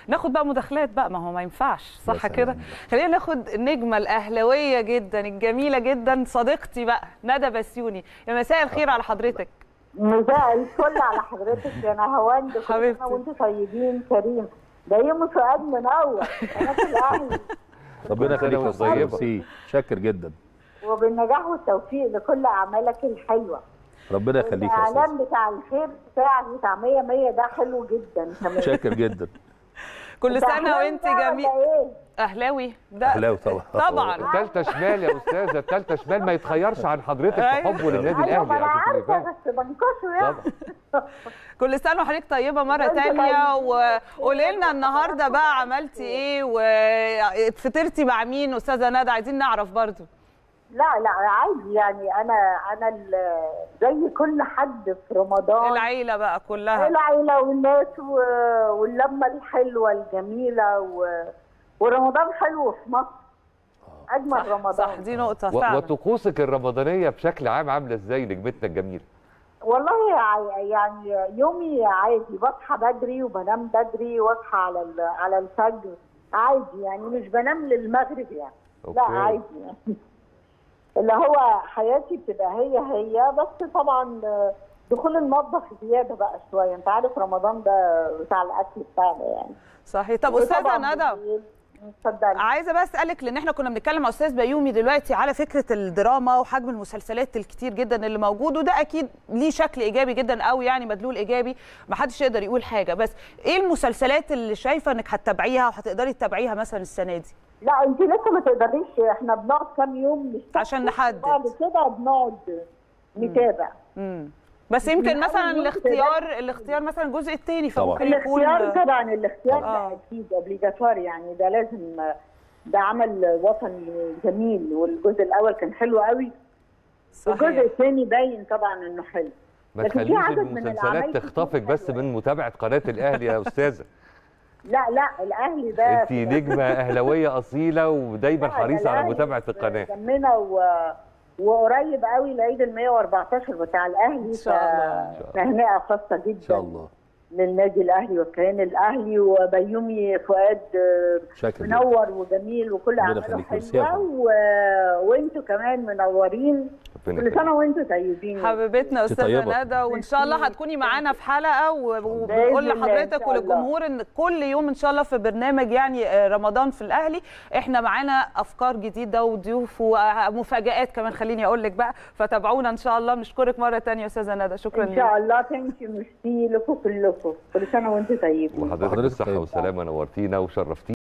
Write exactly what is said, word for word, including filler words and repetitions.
ناخد بقى مداخلات بقى، ما هو ما ينفعش صح كده. خلينا ناخد النجمه الاهلاويه جدا الجميله جدا صديقتي بقى ندى بسيوني. يا مساء الخير على حضرتك. مساء الفل على حضرتك يا نهاوند، كل سنه وانتم طيبين. كريم ده يوم فؤاد منور قناه الاهلي. ربنا يخليك يا طيبه، شاكر جدا. وبالنجاح والتوفيق لكل اعمالك الحلوه. ربنا يخليك يا استاذ. الاعلان بتاع الخير بتاعك بتاع مية مية ده حلو جدا كمان. شاكر جدا. كل سنه وانت جميل. ايه؟ اهلاوي ده اهلاوي طبعا طبعا. الثالثه شمال يا استاذه، الثالثه شمال ما يتخيرش عن حضرتك في حبه للنادي الاهلي. ايوه انا عارفه بس بنكشه يعني. كل سنه وحضرتك طيبه مره ثانيه. وقولي لنا النهارده بقى عملتي ايه وفطرتي مع مين استاذه ندى؟ عايزين نعرف برضو. لا لا عادي يعني، انا انا زي كل حد في رمضان. العيله بقى كلها، العيله والناس واللمه الحلوه الجميله و... ورمضان حلو في مصر، اجمل صح رمضان. صح دي نقطه فعلا. وطقوسك الرمضانيه بشكل عام عامله ازاي نجمتنا الجميله؟ والله يعني يومي عادي، بصحى بدري وبنام بدري واصحى على على الفجر عادي يعني، مش بنام للمغرب يعني. أوكي. لا عادي يعني اللي هو حياتي بتبقى هي هي، بس طبعا دخول المطبخ زياده بقى شويه، انت عارف رمضان ده بتاع الاكل بتاعنا يعني. صحيح. طب استاذه ندى اتفضلي. عايزه بقى اسالك، لان احنا كنا بنتكلم مع استاذ بيومي دلوقتي على فكره الدراما وحجم المسلسلات الكتير جدا اللي موجود، وده اكيد ليه شكل ايجابي جدا او يعني مدلول ايجابي، ما حدش يقدر يقول حاجه، بس ايه المسلسلات اللي شايفه انك هتتابعيها وهتقدري تتابعيها مثلا السنه دي؟ لا انت لسه ما تقدريش، احنا بنقعد كام يوم عشان نحدد، بعد كده بنقعد نتابع. امم بس يمكن مثلا الاختيار الاختيار مثلا الجزء الثاني فممكن يكون الاختيار طبعا الاختيار ده اكيد اوبليجاتوري يعني، ده لازم، ده عمل وطني جميل، والجزء الاول كان حلو قوي. صحيح. الجزء الثاني باين طبعا انه حلو. ما تخليش المسلسلات تخطفك بس من متابعه قناه الاهلي يا استاذه. لا لا الاهلي ده انت نجمه اهلاويه اصيله ودايما حريصه على متابعه القناه. جنبنا و... وقريب قوي العيد ال مية وأربعتاشر بتاع الاهلي، ان شاء الله تهنئه خاصه جدا ان شاء الله للنادي الاهلي والكيان الاهلي، وبيومي فؤاد منور وجميل وكل اعماله حلوه و... وانتوا كمان منورين. كل سنه وانتوا طيبين حبيبتنا استاذه ندى، وان شاء الله هتكوني معانا في حلقه، وبنقول لحضرتك وللجمهور ان كل يوم ان شاء الله في برنامج يعني رمضان في الاهلي احنا معانا افكار جديده وضيوف ومفاجآت كمان، خليني اقول لك بقى، فتابعونا ان شاء الله. بنشكرك مره ثانيه يا استاذه ندى، شكرا ان شاء الله. ثانك يو، ميرسي لكم كلكم، كل سنه وانتم طيبين. وحضرتك بالصحه والسلامه، نورتينا وشرفتينا.